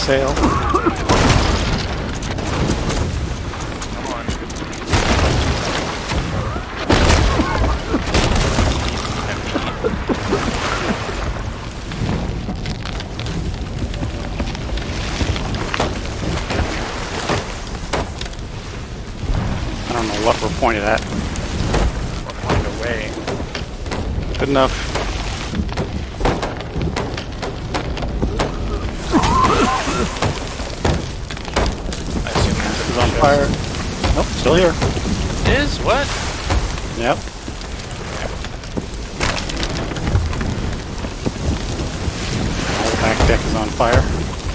sail. Come on. I don't know what we're pointed at. We're pointed away. Good enough. I assume This is on fire. Nope, still here. Is what? Yep. The back deck is on fire.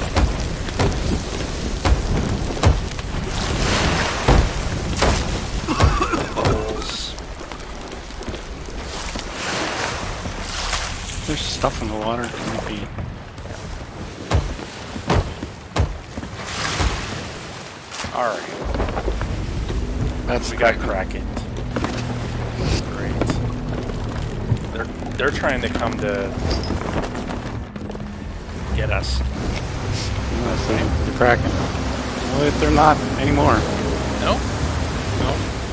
Bubbles. There's stuff in the water. Might be. All right. That's We got Kraken. Great. They're trying to come to get us. the Kraken. Well, they're not anymore. No? No.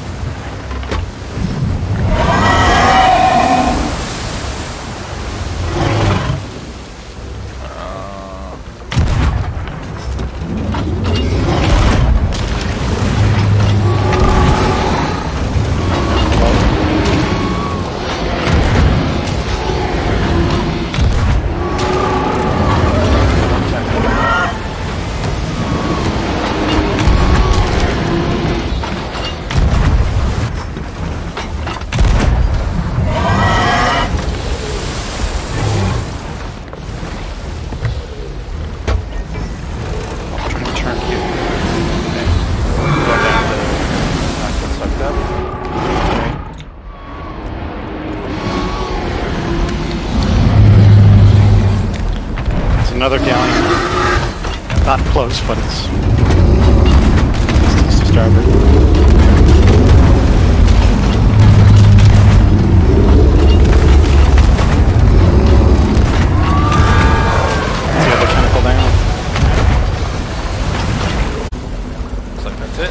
Another galleon. Not close, but it's distance to starboard. See the other tentacle down? Looks like that's it.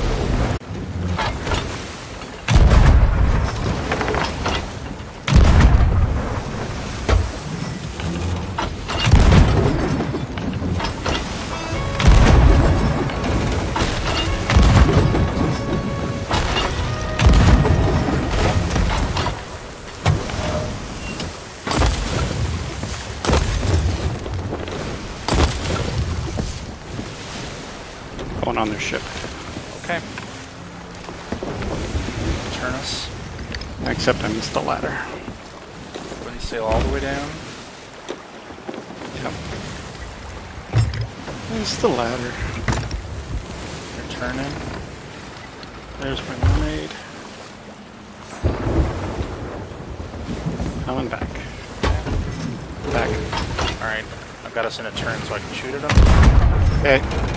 Going on their ship. Okay. Turn us. Except I missed the ladder. Everybody sail all the way down. Yep. There's the ladder. They're turning. There's my mermaid. Coming back. Back. Alright. I've got us in a turn so I can shoot at them. Okay.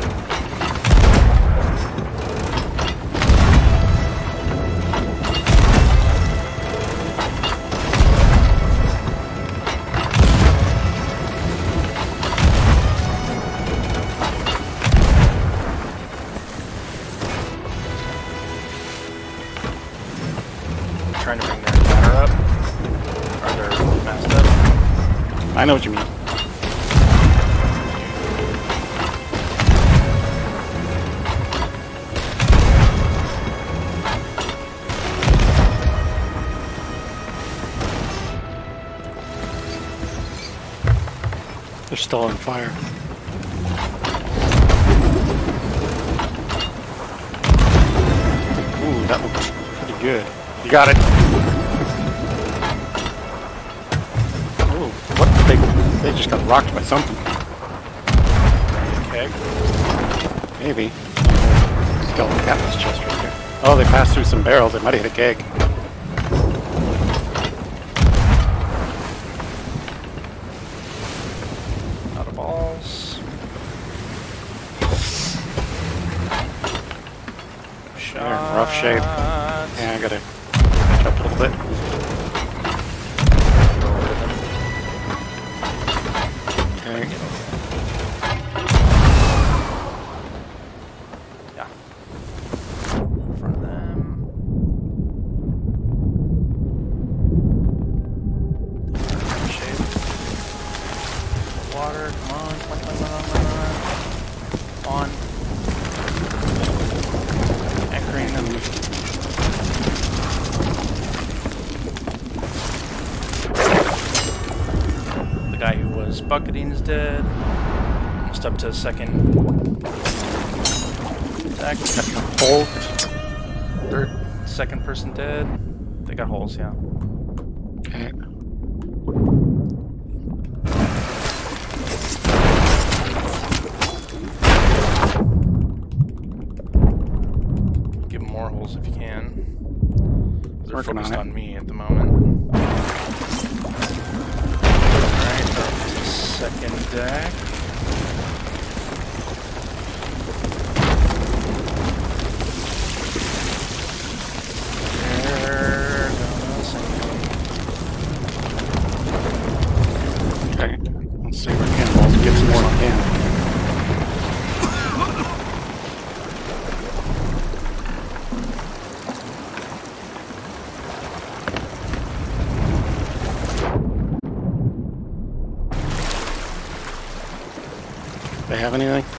Trying to bring their ladder up. Or their mast up. I know what you mean. They're still on fire. Ooh, that looks pretty good. You got it. Ooh, what? They just got rocked by something. Okay. Maybe. Skeleton captain's chest right here. Oh, they passed through some barrels. They might have hit a keg. Out of balls. Shot. They're in rough shape. Yeah, I gotta jump a little bit. Okay. bucketing is dead. Almost up to second. Deck. Hold. Second person dead. They got holes, yeah. Okay. Give them more holes if you can. They're Working focused on it. on me at the moment. Alright, up to second deck. Okay. Let's see if we can also get some more if we can. They have anything?